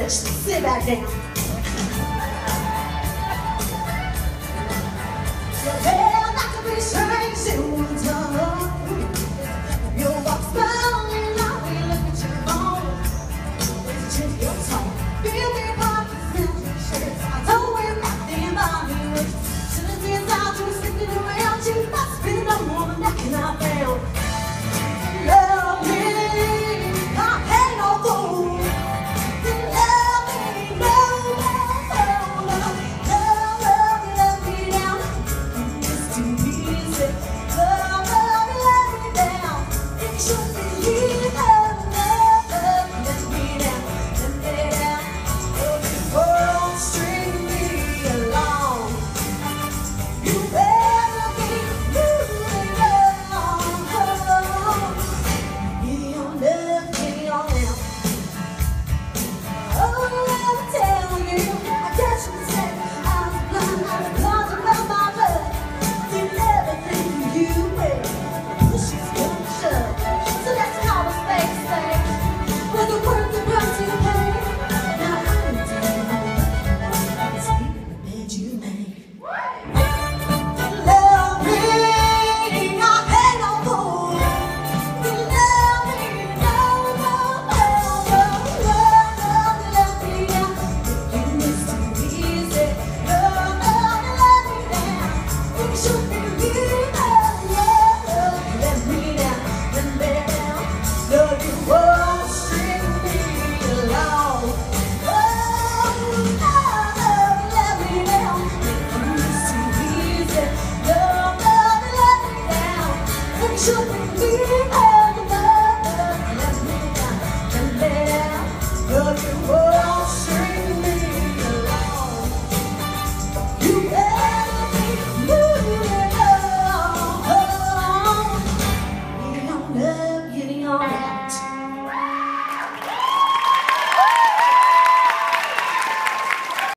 just sit back down. Your hair not to be strange in winter. Your walk smiling, now we look at your phone. It's just your tone. Feel me pockets and your shirts. I told him nothing about me. To the dance out, you were sticking around. You must be the woman that can I found. Love me, I ain't no fool. Love me, no, love me down. It's too easy. Love me down. It should be easy. Love let me down. You won't string me along. You better be moving along. Get on love, get on now. Oh, let me tell you, I guess you could say I was blind, I was blind about my blood. Did everything for you, well, push is gonna shove. So let's call a spade a spade. When the words are brought to your pain. Now I can tell you, sleep in the bed you made. Love me, I ain't no fool. Love me, no, let me down. It's too easy. Love, let me down. It should be easy. Love, let me down. No, you won't string me along. Oh, love, let me down. It's too easy. Love, let me down. It should be easy. Love, let me down. No, you won't string me along. You better be moving along. You don't know.